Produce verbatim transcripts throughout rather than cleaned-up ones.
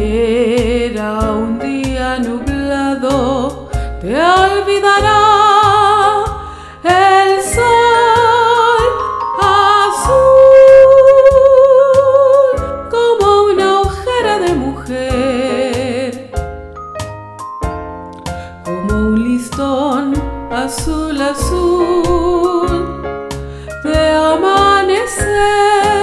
Era un día nublado, te olvidará el sol azul como una ojera de mujer, como un listón azul azul de amanecer.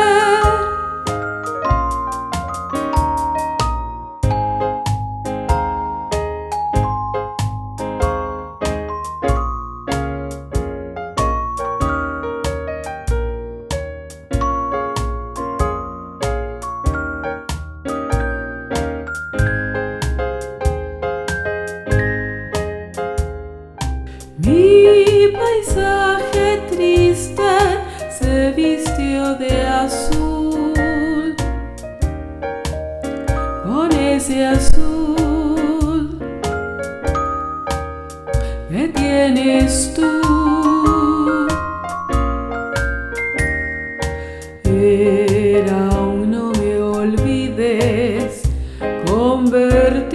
Mi paisaje triste se vistió de azul, con ese azul que tienes tú. Era un no me olvides convertido